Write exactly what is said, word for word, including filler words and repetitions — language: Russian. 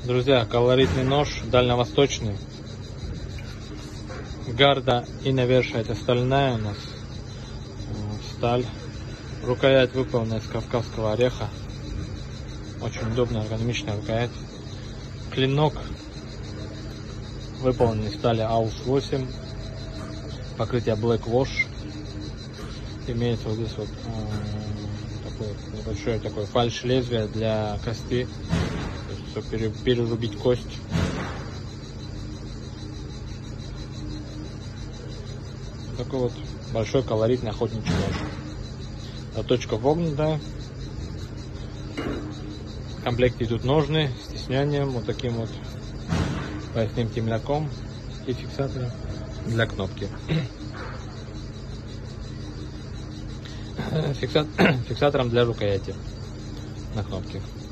Друзья, колоритный нож, дальневосточный. Гарда и навершие это стальная у нас. Сталь. Рукоять выполнена из кавказского ореха. Очень удобная, эргономичная рукоять. Клинок выполнен из стали аус восемь. Покрытие Black Wash. Имеется вот здесь вот э, такое небольшое такое фальш лезвие для кости, чтобы перерубить кость. Такой вот большой колоритный охотничий нож. Заточка вогнутая. В комплекте идут ножны с стеснением, вот таким вот поясным темляком и фиксатором для кнопки. Фиксатором для рукояти на кнопке.